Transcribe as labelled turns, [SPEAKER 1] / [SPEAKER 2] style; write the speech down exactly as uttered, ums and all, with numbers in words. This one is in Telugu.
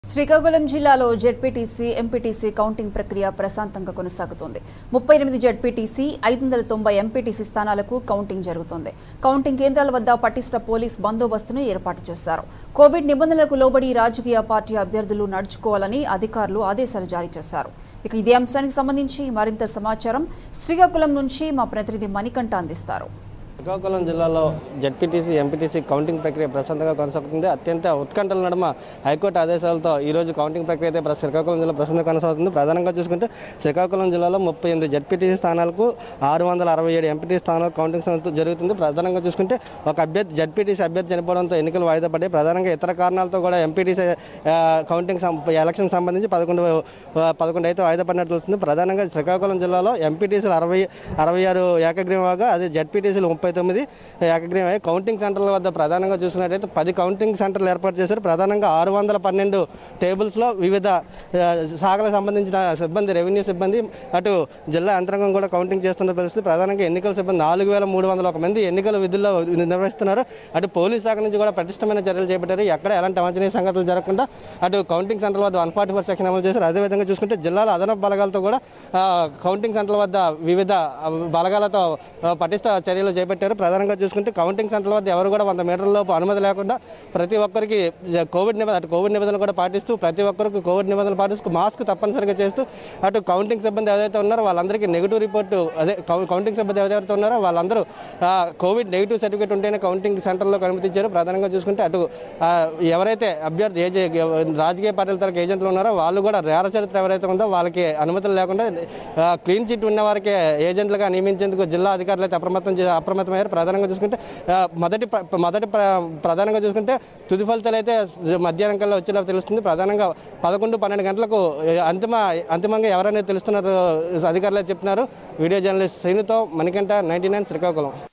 [SPEAKER 1] శ్రీకాకుళం జిల్లాలో జెడ్పీటీసీ ఎంపీటీసీ కౌంటింగ్ ప్రక్రియ ప్రశాంతంగా కొనసాగుతోంది. ముప్పై ఎనిమిది జెడ్పీటీసీ ఐదు వందల తొంభై ఎంపీటీసీ స్థానాలకు కౌంటింగ్ జరుగుతోంది. కౌంటింగ్ కేంద్రాల వద్ద పటిష్ట పోలీస్ బందోబస్తును ఏర్పాటు చేశారు. కోవిడ్ నిబంధనలకు లోబడి రాజకీయ పార్టీ అభ్యర్థులు నడుచుకోవాలని అధికారులు ఆదేశాలు జారీ చేశారు. ఇక ఇదే అంశానికి సంబంధించి మరింత సమాచారం శ్రీకాకుళం నుంచి మా ప్రతినిధి మణికంఠ అందిస్తారు.
[SPEAKER 2] శ్రీకాకుళం జిల్లాలో జెడ్పీటీసీ ఎంపీటీసీ కౌంటింగ్ ప్రక్రియ ప్రశాంతంగా కొనసాగుతుంది. అత్యంత ఉత్కంఠల నడుమ హైకోర్టు ఆదేశాలతో ఈరోజు కౌంటింగ్ ప్రక్రియ అయితే శ్రీకాకుళం జిల్లా ప్రశాంతంగా కొనసాగుతుంది. ప్రధానంగా చూసుకుంటే శ్రీకాకుళం జిల్లాలో ముప్పై ఎనిమిది జెడ్పీటీసీ స్థానాలకు ఆరు వందల అరవై ఏడు ఎంపీటీ స్థానాలకు కౌంటింగ్ జరుగుతుంది. ప్రధానంగా చూసుకుంటే ఒక అభ్యర్థి జెడ్పీటీసీ అభ్యర్థి చనిపోవడంతో ఎన్నికలు వాయిదా పడ్డాయి. ప్రధానంగా ఇతర కారణాలతో కూడా ఎంపీటీసీ కౌంటింగ్ ఎలక్షన్ సంబంధించి పదకొండు పదకొండు అయితే వాయిదా పడినట్టు తెలుస్తుంది. ప్రధానంగా శ్రీకాకుళం జిల్లాలో ఎంపీటీసీలు అరవై అరవై ఆరు ఏకగ్రీవంగా అదే జెడ్పీటీసీలు ముప్పై తొమ్మిది ఏకగ్రీవం అయ్యి కౌంటింగ్ సెంటర్ల వద్ద ప్రధానంగా చూసినట్టయితే పది కౌంటింగ్ సెంటర్లు ఏర్పాటు చేశారు. ప్రధానంగా ఆరు వందల పన్నెండు టేబుల్స్లో వివిధ శాఖలకు సంబంధించిన సిబ్బంది, రెవెన్యూ సిబ్బంది, అటు జిల్లా యంత్రాంగం కూడా కౌంటింగ్ చేస్తున్న పరిస్థితి. ప్రధానంగా ఎన్నికల సిబ్బంది నాలుగు వేల మూడు వందల ఒక మంది ఎన్నికల విధుల్లో నిర్వహిస్తున్నారు. అటు పోలీస్ శాఖ నుంచి కూడా పటిష్టమైన చర్యలు చేపట్టారు. ఎక్కడ ఎలాంటి అవాంఛనీయ సంఘటనలు జరగకుండా అటు కౌంటింగ్ సెంటర్ల వద్ద వన్ ఫార్టీ ఫోర్ సెక్షన్ అమలు చేశారు. అదేవిధంగా చూసుకుంటే జిల్లాలో అదనపు బలగాలతో కూడా కౌంటింగ్ సెంటర్ల వద్ద వివిధ బలగాలతో పటిష్ట చర్యలు చేపట్టారు. ప్రధానంగా చూసుకుంటే కౌంటింగ్ సెంటర్ల వద్ద ఎవరు కూడా వంద మీటర్ల లోపు అనుమతి లేకుండా ప్రతి ఒక్కరికి కోవిడ్ నిబంధన అటు కోవిడ్ నిబంధనలు కూడా పాటిస్తూ ప్రతి ఒక్కరికి కోవిడ్ నిబంధనలు పాటిస్తూ మాస్క్ తప్పనిసరిగా చేస్తూ అటు కౌంటింగ్ సిబ్బంది ఏదైతే ఉన్నారో వాళ్ళందరికీ నెగిటివ్ రిపోర్టు అదే కౌంటింగ్ సిబ్బంది ఎవరైతే ఉన్నారో వాళ్ళందరూ కోవిడ్ నెగిటివ్ సర్టిఫికేట్ ఉంటేనే కౌంటింగ్ సెంటర్లో అనుమతించారు. ప్రధానంగా చూసుకుంటే అటు ఎవరైతే అభ్యర్థి ఏజె రాజకీయ పార్టీల తరగతి ఏజెంట్లు ఉన్నారో వాళ్ళు కూడా నేర చరిత్ర ఎవరైతే ఉందో వాళ్ళకి అనుమతులు లేకుండా క్లీన్ చిట్ ఉన్న వారికి ఏజెంట్లుగా నియమించేందుకు జిల్లా అధికారులు అయితే అప్రమత్తం అప్రమత్తమయ్యారు. ప్రధానంగా చూసుకుంటే మొదటి మొదటి ప్రధానంగా చూసుకుంటే తుది ఫలితాలు అయితే మధ్యాహ్నం కల్లా వచ్చేలా తెలుస్తుంది. ప్రధానంగా పదకొండు పన్నెండు గంటలకు అంతిమ అంతిమంగా ఎవరైనా తెలుస్తున్నారు అధికారులు చెప్తున్నారు. వీడియో జర్నలిస్ట్ శ్రీనుతో మణికంఠ, నైన్టీ నైన్ శ్రీకాకుళం.